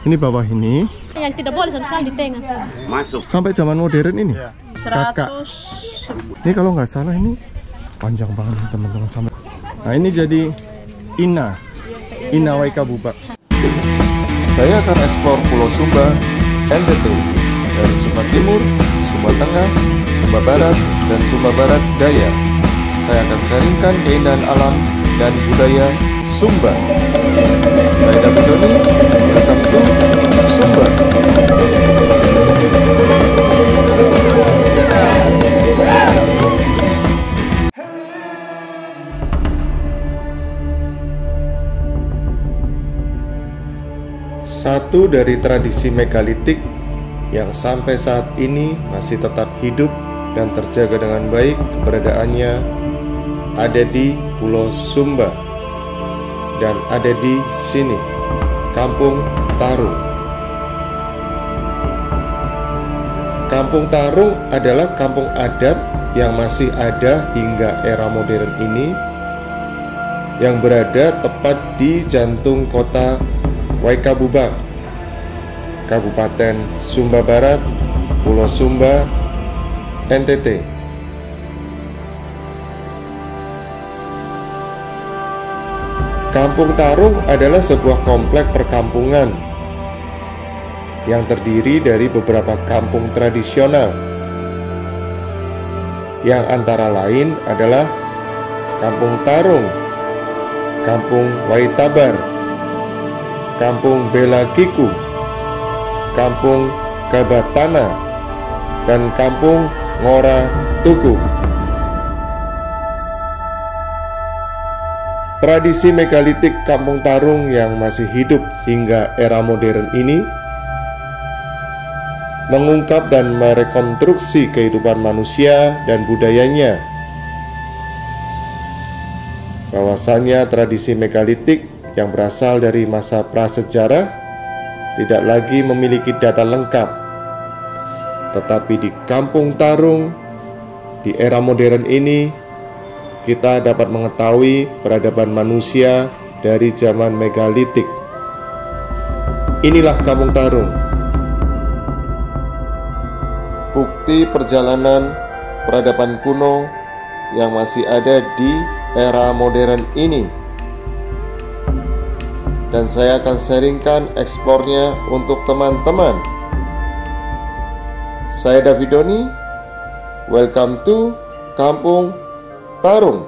Ini bawah ini. Yang tidak boleh sama sekali di tengah. Masuk. Sampai zaman modern ini. 100. Ini kalau nggak salah ini panjang banget teman-teman sampai. Nah ini jadi Ina Waika Bubak. Saya akan eksplor Pulau Sumba, NTT, dari Sumba Timur, Sumba Tengah, Sumba Barat, dan Sumba Barat Daya. Saya akan sharingkan keindahan alam dan budaya Sumba. Saya David Doni, welcome to Sumba. Satu dari tradisi megalitik yang sampai saat ini masih tetap hidup dan terjaga dengan baik keberadaannya ada di Pulau Sumba dan ada di sini, Kampung Tarung. Kampung Tarung adalah kampung adat yang masih ada hingga era modern ini, yang berada tepat di jantung kota Waika Bubak, Kabupaten Sumba Barat, Pulau Sumba, NTT. Kampung Tarung adalah sebuah komplek perkampungan yang terdiri dari beberapa kampung tradisional, yang antara lain adalah Kampung Tarung, Kampung Waitabar, Kampung Bela Kiku, Kampung Gabatana, dan Kampung Ngora Tugu. Tradisi megalitik Kampung Tarung yang masih hidup hingga era modern ini mengungkap dan merekonstruksi kehidupan manusia dan budayanya. Bahwasanya tradisi megalitik yang berasal dari masa prasejarah tidak lagi memiliki data lengkap, tetapi di Kampung Tarung di era modern ini kita dapat mengetahui peradaban manusia dari zaman megalitik. Inilah Kampung Tarung, bukti perjalanan peradaban kuno yang masih ada di era modern ini. Dan saya akan sharingkan eksplornya untuk teman-teman. Saya David Doni, welcome to Kampung Tarung.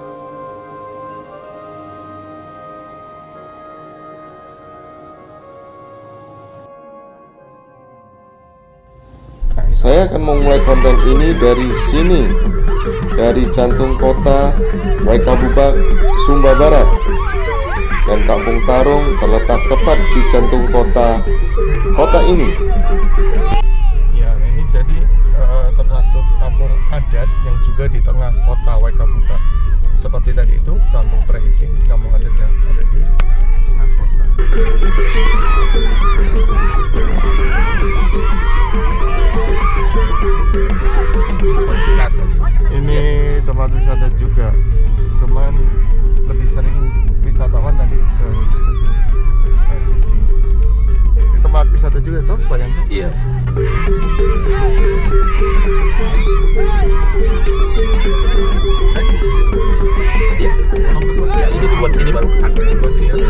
Saya akan memulai konten ini dari sini, dari jantung kota Waika Bubak, Sumba Barat. Dan Kampung Tarung terletak tepat di jantung kota ini. Ya, ini jadi termasuk kampung adat yang juga di tengah kota Waika Bubak. Seperti tadi itu Kampung Prehicing, kampung adat yang ada di tengah kota. Ini tempat wisata juga, cuman lebih sering wisatawan tadi ke situ. Ini tempat wisata juga tuh, banyak tuh. Iya. Ya, ini buat sini baru kesana. Buat sini ya.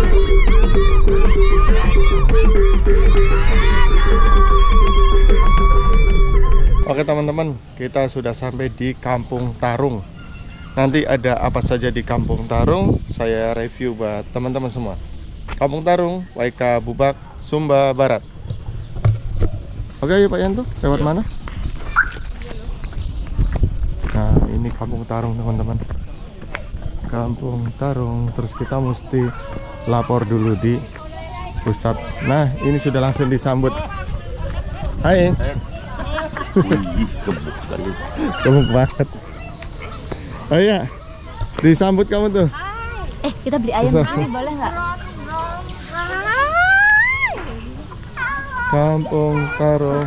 Oke teman-teman, kita sudah sampai di Kampung Tarung. Nanti ada apa saja di Kampung Tarung, saya review buat teman-teman semua. Kampung Tarung, Waika Bubak, Sumba Barat. Oke, ayo Pak Yanto, lewat mana? Nah, ini Kampung Tarung teman-teman. Kampung Tarung, terus kita mesti lapor dulu di pusat. Nah, ini sudah langsung disambut. Hai. Gemuk banget. Oh iya, disambut kamu tuh. Kita beli ayam kali, boleh nggak? Kampung Tarung.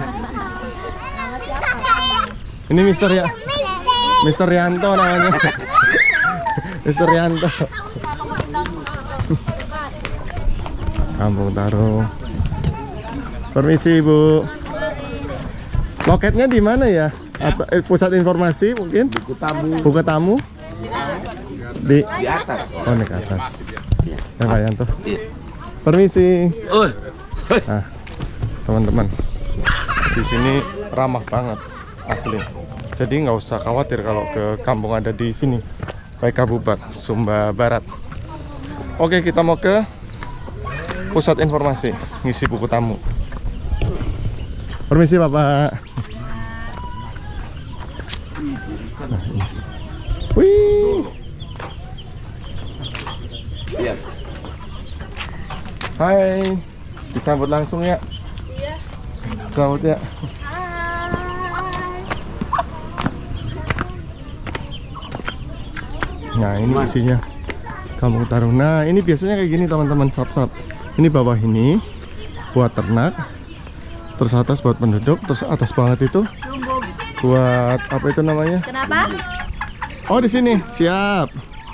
Ini Mister Yanto namanya. Mister Yanto. Kampung Tarung. Permisi Bu. Loketnya di mana ya? Atau pusat informasi mungkin? Buku tamu. Di atas. Oh, di atas. Ya Pak Yanto. Permisi. Nah, teman-teman, di sini ramah banget asli. Jadi nggak usah khawatir kalau ke kampung ada di sini. Waika Bubat, Sumba Barat. Oke, kita mau ke pusat informasi, ngisi buku tamu. Permisi Bapak. Nah, wih. Hai, disambut langsung ya. Sambut ya. Nah, ini isinya Kampung Tarung. Nah, ini biasanya kayak gini teman-teman, sap-sap. Ini bawah ini buat ternak, terus atas buat penduduk, terus atas banget itu buat apa itu namanya? Kenapa? Oh, di sini. Siap.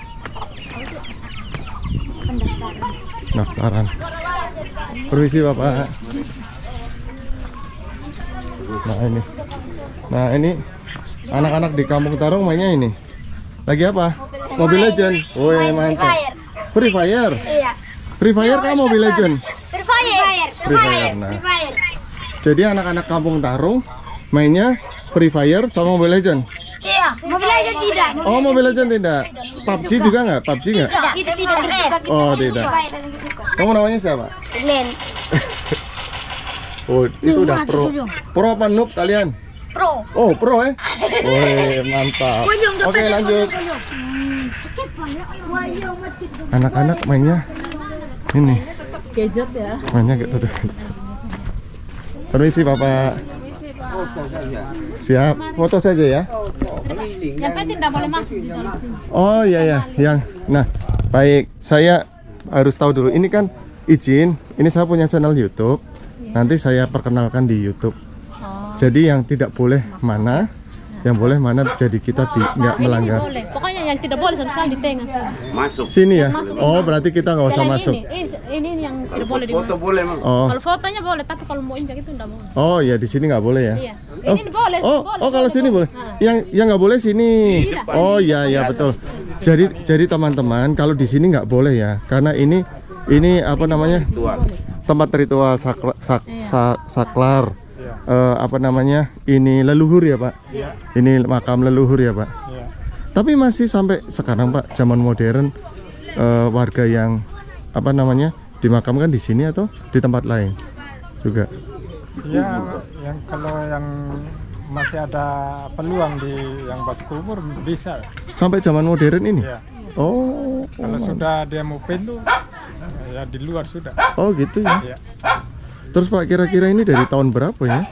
Pendaftaran. Permisi Bapak. Nah ini anak-anak di Kampung Tarung mainnya ini. Lagi apa? Mobile Legend. Woi, mantap. Free Fire. Iya. Free Fire kan Mobile Legend. Free Fire. Free Fire. Nah, jadi anak-anak Kampung Tarung mainnya Free Fire sama Mobile Legend. Iya. Mobile Legend tidak. Oh, Mobile Legend tidak. PUBG juga nggak? PUBG nggak? Tidak. Oh, tidak. Kamu namanya siapa? Glenn. Oh, itu udah pro. Pro apa noob kalian? Pro. Oh, pro ya? Woi, mantap. Oke, lanjut. Anak-anak mainnya ini. Gadget ya. Mainnya gitu tuh. Permisi Bapak. Siap, foto saja ya. Yang penting tidak boleh masuk di dalam sini. Oh iya ya, yang. Nah, baik. Saya harus tahu dulu. Ini kan izin. Ini saya punya channel YouTube. Nanti saya perkenalkan di YouTube. Jadi yang tidak boleh mana, yang boleh mana, jadi kita nggak Ini melanggar. boleh. Pokoknya yang tidak boleh sama sekali di tengah sini. Masuk. Sini ya. Masuk Oh, ini. berarti kita nggak usah Selain masuk. Ini yang tidak boleh Foto dimasuk. boleh, Mang. Oh, Kalau fotonya boleh, tapi kalau mau injak itu tidak boleh. oh ya di sini nggak boleh ya. Iya. Ini boleh. Oh, boleh, oh kalau sini boleh. Yang nggak boleh sini. Tidak. Oh iya ya betul. Jadi teman-teman kalau di sini nggak boleh ya, karena ini apa namanya, tempat ritual saklar. Apa namanya, ini leluhur ya Pak. Ini makam leluhur ya Pak. Tapi masih sampai sekarang Pak, zaman modern, warga yang apa namanya dimakamkan di sini atau di tempat lain juga. Ya, yang kalau yang masih ada peluang di yang buat kubur bisa. Sampai zaman modern ini. Ya. Oh, Kalau sudah dia mau pintu, ya di luar sudah. oh gitu ya. Ya. Terus Pak, kira-kira ini dari tahun berapa ya?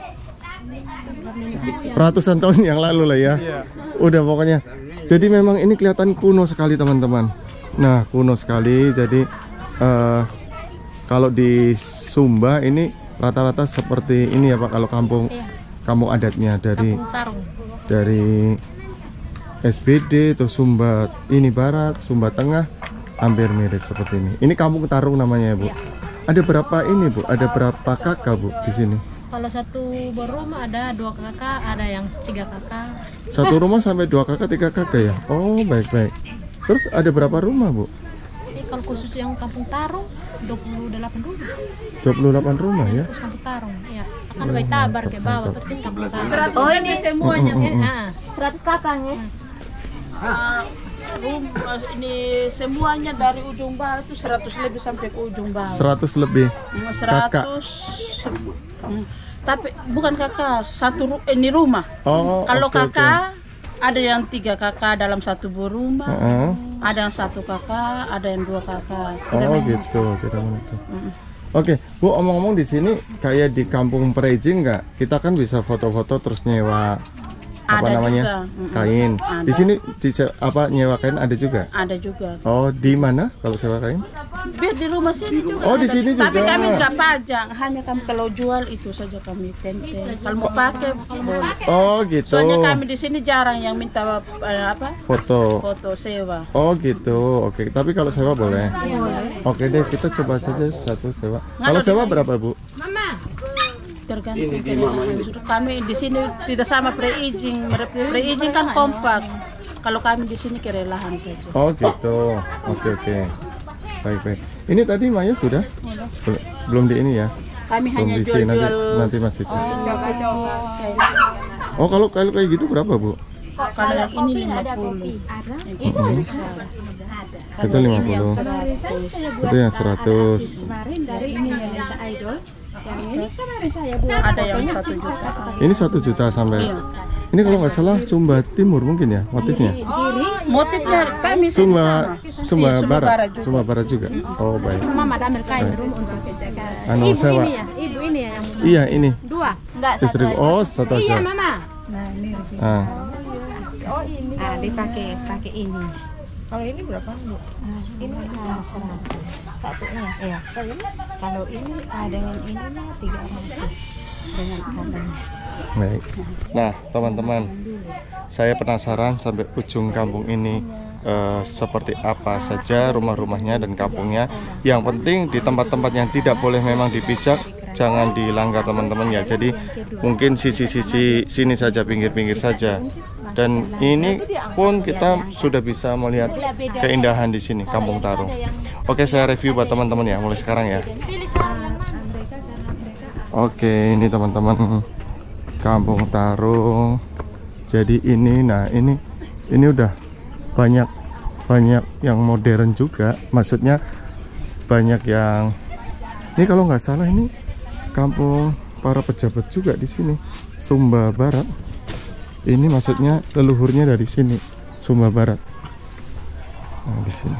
Ratusan tahun yang lalu lah ya. Iya. Udah pokoknya. Jadi memang ini kelihatan kuno sekali teman-teman. Nah, kuno sekali. Jadi kalau di Sumba ini rata-rata seperti ini ya Pak. Kalau kampung adatnya dari Kampung Tarung. dari SBD atau Sumba ini Barat, Sumba Tengah, hampir mirip seperti ini. Ini Kampung Tarung namanya ya Bu. Ada berapa ini Bu? Ada berapa kakak Bu di sini? Kalau satu berumah ada 2 kakak, ada yang 3 kakak. Satu rumah sampai 2 kakak, 3 kakak ya? Oh baik-baik. Terus ada berapa rumah Bu? Ini kalau khusus yang Kampung Tarung 28 rumah. 28 rumah ya? Khusus Kampung Tarung, iya. Akan baik tabar ke bawah terus ini Kampung Tarung. Oh ini semuanya. Heeh. 100 kakaknya. Ini semuanya dari ujung barat itu 100 lebih sampai ke ujung bawah. 100 lebih. 100. Tapi bukan kakak, ini rumah. Oh, Kalau oke, oke. kakak ada yang 3 kakak dalam satu rumah. Heeh. Ada yang 1 kakak, ada yang 2 kakak. Oh gitu, tidak menutup. Oke, Bu, omong-omong di sini kayak di Kampung Perejing nggak? Kita kan bisa foto-foto terus nyewa apa Ada namanya juga. kain. Ada. Di sini apa nyewa kain ada juga? Ada juga. Oh, di mana kalau sewa kain? Biar di rumah sini juga. Oh, di ada. sini Tapi juga. kami nggak pajang, hanya kami kalau jual itu saja kami tempel. Kalau mau pakai boleh. Oh gitu. Soalnya kami di sini jarang yang minta apa? Foto. Foto sewa. Oh gitu. Oke. Tapi kalau sewa boleh. Oke deh, kita coba saja satu sewa. Kalau sewa berapa Bu? tergantung kerelahan. Kami di sini tidak sama pre-aging. Pre-aging kan kompak. Kalau kami di sini kerelahan saja. Oh gitu. Oke. Baik. Ini tadi Maya sudah? Belum di ini ya? Kami hanya Belum diisi, jual-jual. nanti masih. Coba-coba. Oh kalau kayak gitu berapa Bu? Kalau yang ini 50. Itu Itu 50. Itu yang 100. Dari ini yang idol. Yang ini kemarin saya buat. Ada yang 1 juta. Ini 1 juta sampai. Iya. Ini kalau nggak salah Sumba Timur mungkin ya motifnya. Motifnya kami Sumba Sumba Barat. juga. Sumba Barat juga. Oh baik. Mama ada ambil kain dulu untuk kejagaan. Anu Ibu sewa. ini ya, ibu ini ya yang Iya ini. 2. Enggak, Istri. Oh satu Iya aja. Mama. Ah. Nah, dipakai ini. Kalau ini berapa, Bu? Ini 100. Satunya. Iya. Kalau ini dengan ininya 300 dengan kandangnya. Baik. Nah, teman-teman, saya penasaran sampai ujung kampung ini seperti apa saja rumah-rumahnya dan kampungnya. Yang penting di tempat-tempat yang tidak boleh memang dipijak, jangan dilanggar teman-teman ya. Jadi mungkin sisi-sisi sini saja, pinggir-pinggir saja. Dan ini pun kita sudah bisa melihat keindahan di sini, Kampung Tarung. Oke, saya review buat teman-teman ya, mulai sekarang ya. Oke, ini teman-teman Kampung Tarung. Jadi ini, nah ini udah banyak yang modern juga. Maksudnya banyak yang ini kalau nggak salah ini kampung para pejabat juga di sini, Sumba Barat. Ini maksudnya leluhurnya dari sini, Sumba Barat. Nah, di sini.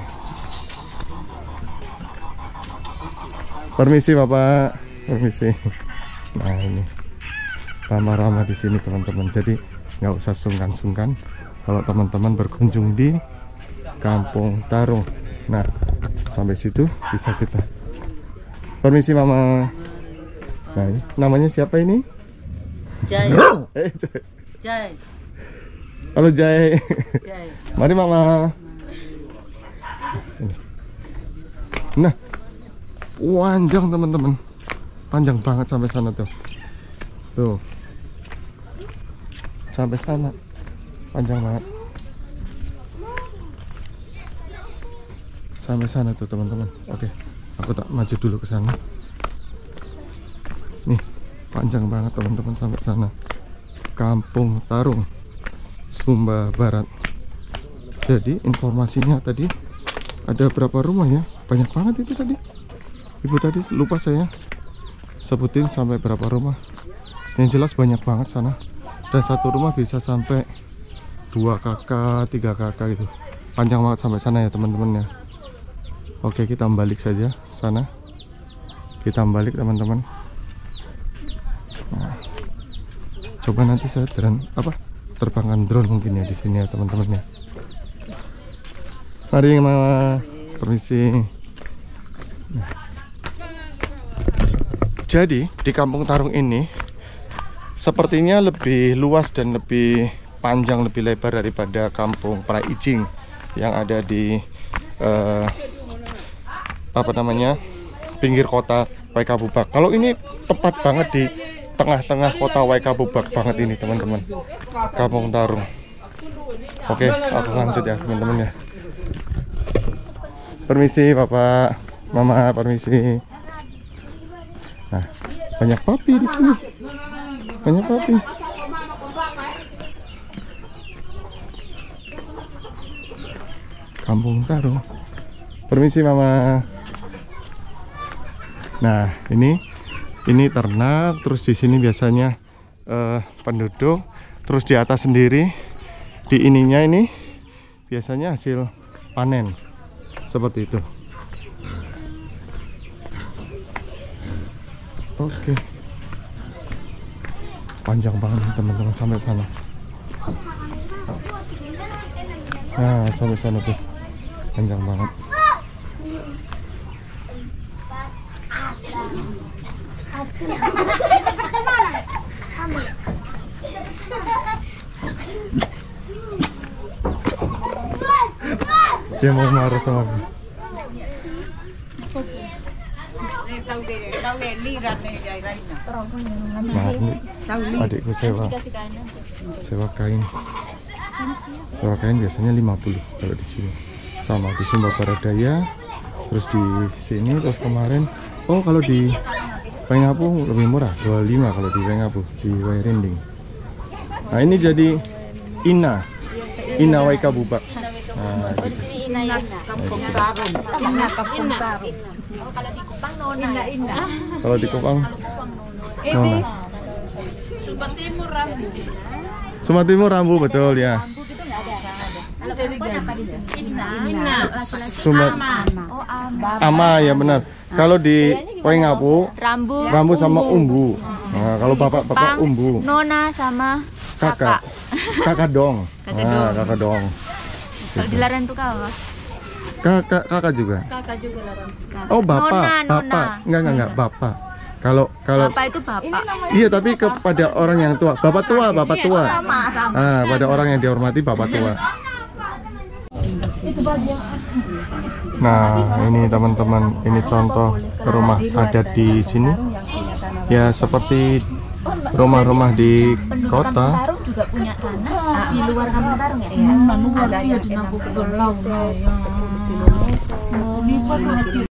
Permisi Bapak, permisi. Nah ini ramah-ramah di sini teman-teman. Jadi nggak usah sungkan-sungkan kalau teman-teman berkunjung di Kampung Tarung. Nah sampai situ bisa kita. Permisi Mama. Nah, ini, namanya siapa ini? Jai. Jai. Jai. Halo Jai. Jai. Mari Mama. Nah, panjang teman-teman, panjang banget sampai sana tuh. Tuh, sampai sana, panjang banget. Sampai sana tuh teman-teman. Oke, aku tak maju dulu ke sana. Nih, panjang banget teman-teman sampai sana. Kampung Tarung, Sumba Barat. Jadi informasinya tadi ada berapa rumah ya? Banyak banget itu tadi. Ibu tadi lupa saya sebutin sampai berapa rumah. Yang jelas banyak banget sana. Dan satu rumah bisa sampai 2 kakak, 3 kakak gitu. Panjang banget sampai sana ya teman-teman ya. Oke, kita balik saja sana. Kita balik teman-teman. Nah, coba nanti saya terbangkan drone mungkin ya di sini ya teman-teman ya. Mari Mama, permisi. Nah. Jadi di Kampung Tarung ini sepertinya lebih luas dan lebih panjang, lebih lebar daripada Kampung Praijing yang ada di pinggir kota Waikabubak. Kalau ini tepat banget di tengah-tengah kota Waikabubak banget ini teman-teman, Kampung Tarung. Oke, aku lanjut ya teman-teman ya. Permisi Bapak, Mama, permisi. Nah, banyak papi di sini. Banyak papi. Kampung Tarung. Permisi Mama. Nah, ini ternak, terus di sini biasanya penduduk, terus di atas sendiri di ininya ini biasanya hasil panen. Seperti itu. Oke. Panjang banget teman-teman sampai sana. Nah, sampai sana tuh. Panjang banget. Dia mau marah sama aku. Nah, ini adikku sewa kain. Sewa kain biasanya 50 kalau di sini. Sama di Sumba Baradaya, terus di sini, terus kemarin kalau di Waingapu lebih murah, 25 kalau di Waingapu, di Wairinding. Nah, ini jadi Ina Waika Bubak. Nah, gitu. Kalau di Kupang Nona. Sumba Timur Rambu, betul ya. Sumba Ama ya benar. Kalau di Waingapu Rambu sama Umbu. Nah, kalau bapak Umbu. Nona sama Kakak dong. Kakak dong. Kalau di Laran tuh apa? Kakak juga. Kakak juga Laran. Oh, bapak. Nona. Enggak, bapak. Kalau Bapak itu bapak. iya, tapi kepada orang yang tua. Bapak tua. Ah, pada orang yang dihormati bapak tua. Nah, ini teman-teman, ini contoh rumah adat di sini. Ya, seperti rumah-rumah di Penduduk Kampung kota. Tarung juga punya tanah di luar Kampung Tarung ya? Ada yang 60 km.